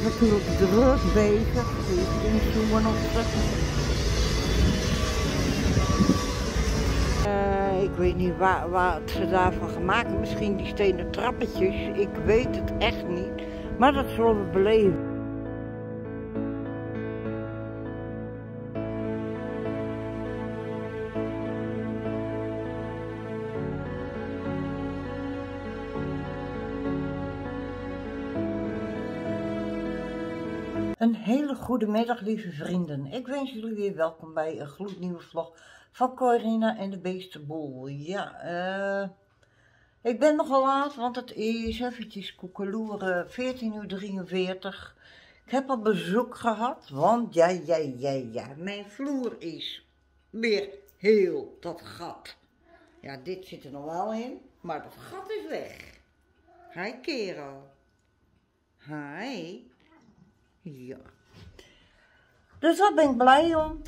natuurlijk druk bezig. Even inzoomen op ze. Ik weet niet wat ze daarvan gemaakt hebben. Misschien die stenen trappetjes. Ik weet het echt niet. Maar dat zullen we beleven. Een hele goede middag, lieve vrienden. Ik wens jullie weer welkom bij een gloednieuwe vlog van Corina en de Beestenboel. Ja, ik ben nogal laat, want het is eventjes koekeloeren, 14:43. Ik heb al bezoek gehad, want ja, mijn vloer is weer heel dat gat. Ja, dit zit er nog wel in, maar dat gat is weg. Hi kerel. Hi. Ja. Dus daar ben ik blij om.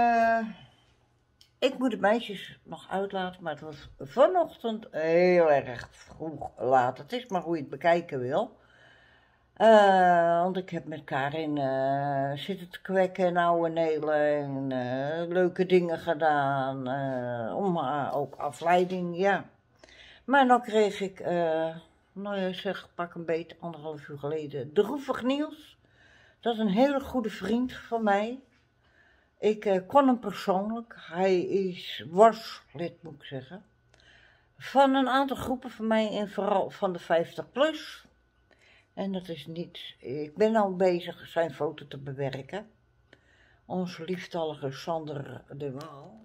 Ik moet de meisjes nog uitlaten, maar het was vanochtend heel erg vroeg laat. Het is maar hoe je het bekijken wil. Want ik heb met Karin zitten te kwekken en ouwe nelen en leuke dingen gedaan. Om ook afleiding, ja. Maar dan kreeg ik, nou ja zeg, pak een beetje 1,5 uur geleden, droevig nieuws. Dat is een hele goede vriend van mij. Ik kon hem persoonlijk. Hij was lid, moet ik zeggen, van een aantal groepen van mij en vooral van de 50+. En dat is niet. Ik ben al bezig zijn foto te bewerken. Onze lieftallige Sander de Waal.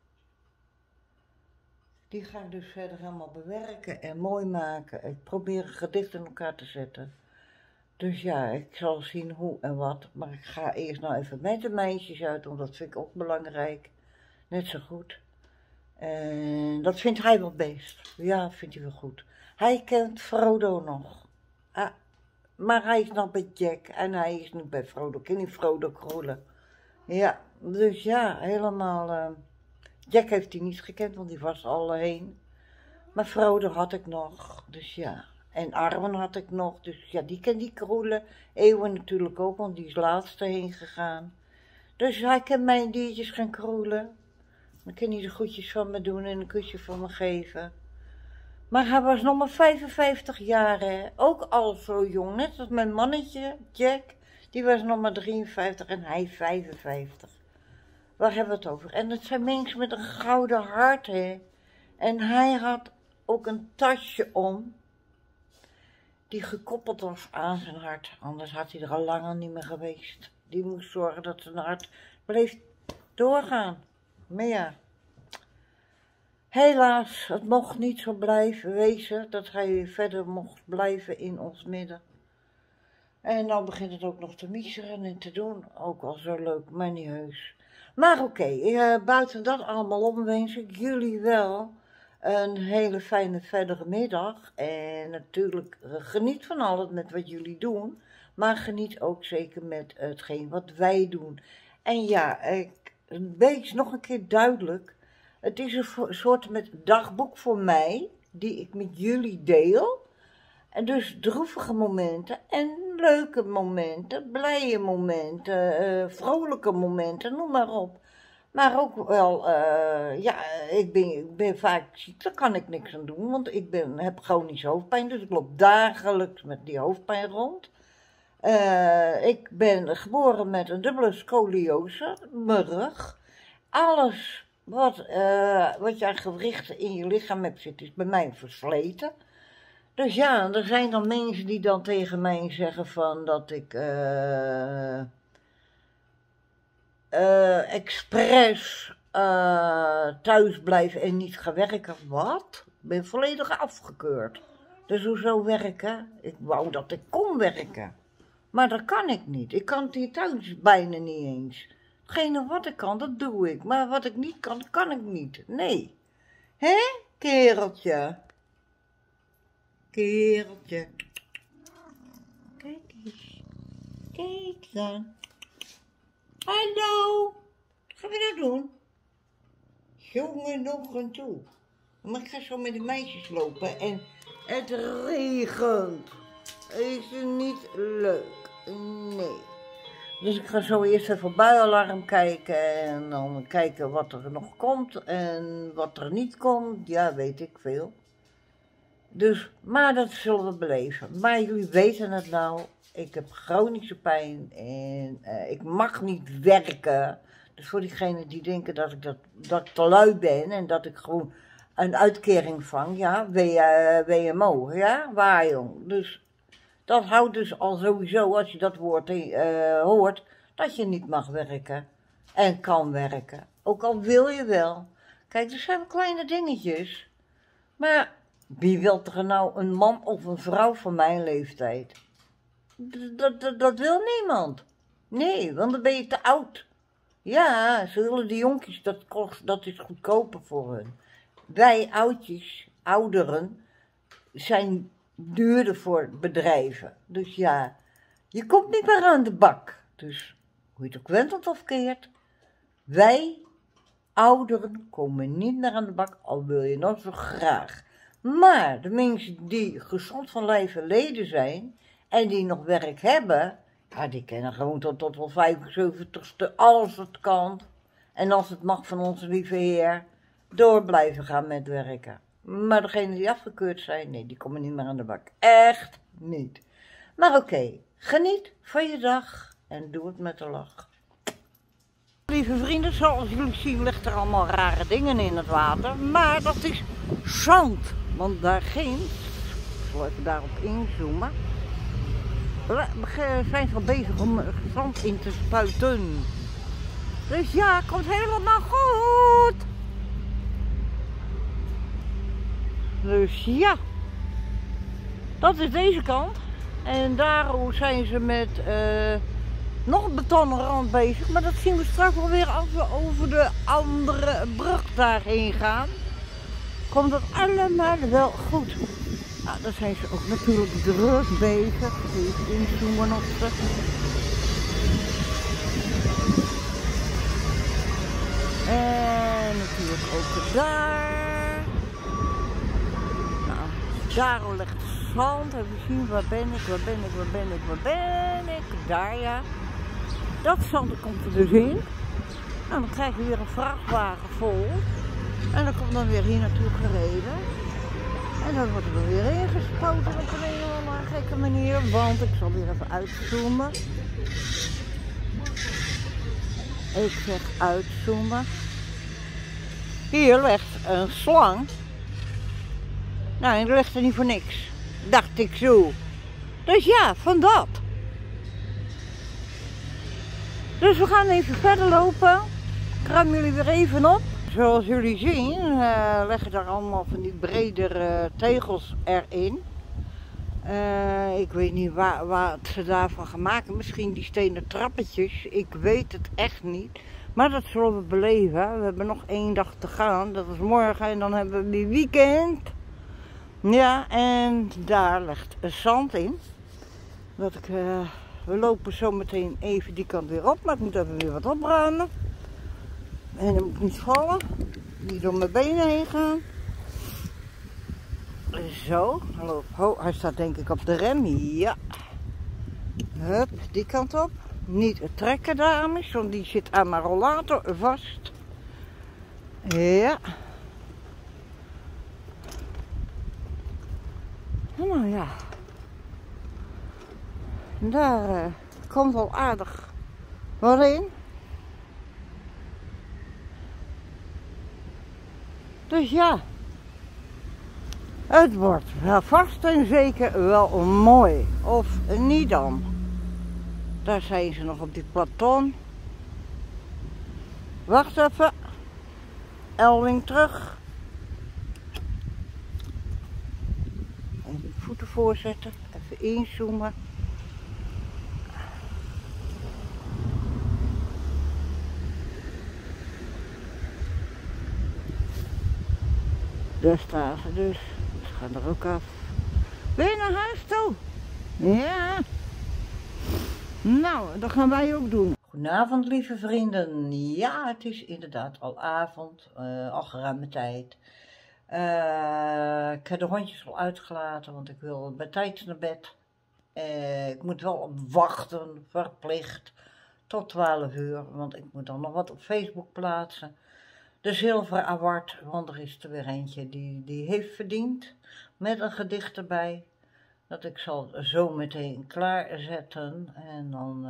Die ga ik dus verder helemaal bewerken en mooi maken. Ik probeer een gedicht in elkaar te zetten. Dus ja, ik zal zien hoe en wat. Maar ik ga eerst nou even met de meisjes uit, want dat vind ik ook belangrijk. Net zo goed. En dat vindt hij wel best. Ja, vindt hij wel goed. Hij kent Frodo nog. Maar hij is nog bij Jack en hij is nu bij Frodo. Ken je Frodo krollen? Ja, dus ja, helemaal. Jack heeft hij niet gekend, want die was al heen. Maar Frodo had ik nog, dus ja. En Arwen had ik nog, dus ja, die ken die kroelen. Eeuwen natuurlijk ook, want die is laatste heen gegaan. Dus hij kan mijn diertjes gaan kroelen. Dan kan hij de groetjes van me doen en een kusje van me geven. Maar hij was nog maar 55 jaar, hè. Ook al zo jong, net als mijn mannetje, Jack. Die was nog maar 53 en hij 55. Waar hebben we het over? En het zijn mensen met een gouden hart, hè. En hij had ook een tasje om, die gekoppeld was aan zijn hart. Anders had hij er al langer niet meer geweest. Die moest zorgen dat zijn hart bleef doorgaan. Maar ja, helaas, het mocht niet zo blijven wezen, dat hij verder mocht blijven in ons midden. En nou begint het ook nog te miezeren en te doen. Ook al zo leuk, maar niet heus. Maar oké, buiten dat allemaal om wens ik jullie wel een hele fijne verdere middag. En natuurlijk geniet van alles met wat jullie doen. Maar geniet ook zeker met hetgeen wat wij doen. En ja, wees nog een keer duidelijk. Het is een soort met dagboek voor mij, die ik met jullie deel. En dus droevige momenten en leuke momenten, blije momenten, vrolijke momenten, noem maar op. Maar ook wel, ja, ik ben vaak ziek, daar kan ik niks aan doen, want ik heb chronische hoofdpijn, dus ik loop dagelijks met die hoofdpijn rond. Ik ben geboren met een dubbele scoliose, mijn rug. Alles wat je aan gewrichten in je lichaam hebt zitten, is bij mij versleten. Dus ja, er zijn dan mensen die dan tegen mij zeggen van dat ik expres thuis blijf en niet ga werken. Wat? Ik ben volledig afgekeurd. Dus hoezo werken? Ik wou dat ik kon werken. Maar dat kan ik niet. Ik kan het hier thuis bijna niet eens. Hetgene wat ik kan, dat doe ik. Maar wat ik niet kan, kan ik niet. Nee. Hé, kereltje? Kereltje. Kijk eens. Kijk dan. Hallo. Wat gaan we nou doen? Jongen nog een toe. Maar ik ga zo met de meisjes lopen en het regent. Is het niet leuk? Nee. Dus ik ga zo eerst even op buienalarm kijken en dan kijken wat er nog komt en wat er niet komt. Ja, weet ik veel. Dus, maar dat zullen we beleven. Maar jullie weten het nou, ik heb chronische pijn en ik mag niet werken. Dus voor diegenen die denken dat ik te lui ben en dat ik gewoon een uitkering vang, ja, WMO, ja, waaijong. Dus dat houdt dus al sowieso, als je dat woord hoort, dat je niet mag werken en kan werken. Ook al wil je wel. Kijk, er zijn kleine dingetjes, maar wie wil er nou een man of een vrouw van mijn leeftijd? Dat wil niemand. Nee, want dan ben je te oud. Ja, ze willen die jonkies, dat is goedkoper voor hun. Wij oudjes, ouderen, zijn duurder voor bedrijven. Dus ja, je komt niet meer aan de bak. Dus, hoe je het ook went of keert, wij ouderen komen niet meer aan de bak, al wil je nog zo graag. Maar de mensen die gezond van lijf en leden zijn en die nog werk hebben, ja, die kennen gewoon tot wel 75ste, als het kan. En als het mag van onze lieve Heer, door blijven gaan met werken. Maar degenen die afgekeurd zijn, nee, die komen niet meer aan de bak. Echt niet. Maar oké, geniet van je dag en doe het met een lach. Lieve vrienden, zoals jullie zien ligt er allemaal rare dingen in het water. Maar dat is zand. Want daar ginds, ik zal even daarop inzoomen, zijn ze al bezig om zand in te spuiten. Dus ja, komt helemaal goed. Dus ja, dat is deze kant. En daar zijn ze met nog een betonnen rand bezig. Maar dat zien we straks wel weer als we over de andere brug daarheen gaan. Komt dat allemaal wel goed. Nou, daar zijn ze ook natuurlijk druk bezig. Even inzoomen op ze. En natuurlijk ook daar. Nou, daar ligt zand. Even zien, waar ben ik? Daar ja. Dat zand komt er dus in. Nou, dan krijgen we weer een vrachtwagen vol. En dan komt dan weer hier naartoe gereden. En dan wordt er dan weer ingespoten op een hele gekke manier. Want ik zal weer even uitzoomen. Ik zeg uitzoomen. Hier ligt een slang. Nou, die ligt er niet voor niks. Dacht ik zo. Dus ja, van dat. Dus we gaan even verder lopen. Ik ruim jullie weer even op. Zoals jullie zien leggen daar allemaal van die bredere tegels erin. Ik weet niet wat ze daarvan gaan maken. Misschien die stenen trappetjes. Ik weet het echt niet. Maar dat zullen we beleven. We hebben nog 1 dag te gaan. Dat is morgen en dan hebben we weer weekend. Ja, en daar ligt zand in. We lopen zo meteen even die kant weer op. Maar ik moet even weer wat opruimen. En dan moet ik niet vallen. Niet door mijn benen heen gaan. Zo. Hij staat denk ik op de rem. Ja. Hup, die kant op. Niet het trekken, dames, want die zit aan mijn rollator vast. Ja. Nou ja. Daar komt al aardig wat in. Dus ja. Het wordt wel vast en zeker wel mooi. Of niet dan. Daar zijn ze nog op die platon. Wacht even. Elwing terug. Even de voeten voorzetten. Even inzoomen. Daar staan ze dus. Ze gaan er ook af. Ben je naar huis toe? Ja. Nou, dat gaan wij ook doen. Goedenavond, lieve vrienden. Ja, het is inderdaad al avond, al geruime tijd. Ik heb de hondjes al uitgelaten, want ik wil bij tijd naar bed. Ik moet wel op wachten, verplicht, tot 12 uur, want ik moet dan nog wat op Facebook plaatsen. De Zilveren Award, want er is er weer eentje die heeft verdiend, met een gedicht erbij. Dat ik zal zo meteen klaarzetten en dan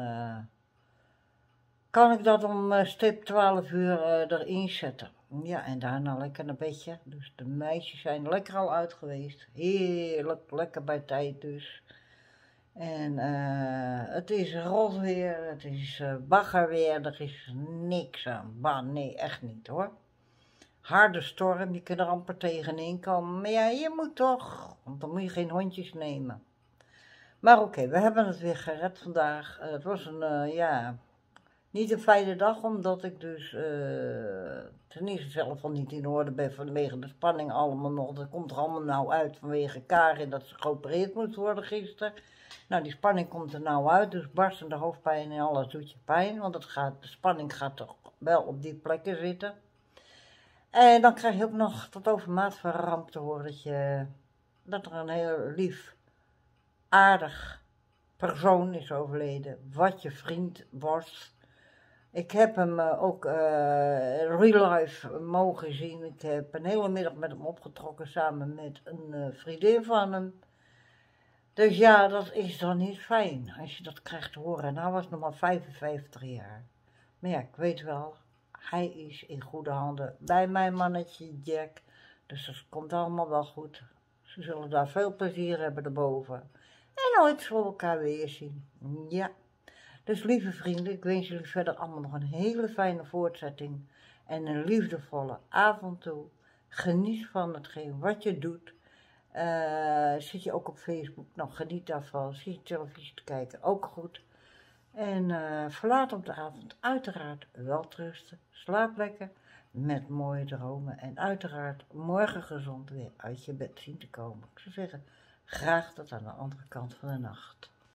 kan ik dat om stip 12 uur erin zetten. Ja, en daarna lekker naar bedje. Dus de meisjes zijn lekker al uit geweest. Heerlijk, lekker bij tijd dus. En het is rot weer, het is bagger weer, er is niks aan. Bah, nee, echt niet hoor. Harde storm, je kunt er amper tegenin komen. Maar ja, je moet toch, want dan moet je geen hondjes nemen. Maar oké, we hebben het weer gered vandaag. Het was ja, niet een fijne dag, omdat ik dus ten eerste zelf al niet in orde ben vanwege de spanning allemaal nog. Dat komt er allemaal nou uit vanwege Karin dat ze geopereerd moest worden gisteren. Nou, die spanning komt er nou uit, dus barstende hoofdpijn en alles doet je pijn, want de spanning gaat toch wel op die plekken zitten. En dan krijg je ook nog tot overmaat van ramp te horen dat er een heel lief, aardig persoon is overleden, wat je vriend was. Ik heb hem ook real life mogen zien. Ik heb een hele middag met hem opgetrokken samen met een vriendin van hem. Dus ja, dat is dan niet fijn als je dat krijgt te horen. En hij was nog maar 55 jaar. Maar ja, ik weet wel, hij is in goede handen bij mijn mannetje Jack. Dus dat komt allemaal wel goed. Ze zullen daar veel plezier hebben erboven. En ooit zullen we elkaar weer zien. Ja. Dus lieve vrienden, ik wens jullie verder allemaal nog een hele fijne voortzetting. En een liefdevolle avond toe. Geniet van hetgeen wat je doet. Zit je ook op Facebook? Nou, geniet daarvan. Zit je televisie te kijken? Ook goed. En verlaat op de avond uiteraard welterusten. Slaap lekker met mooie dromen. En uiteraard morgen gezond weer uit je bed zien te komen. Ik zou zeggen, graag tot aan de andere kant van de nacht.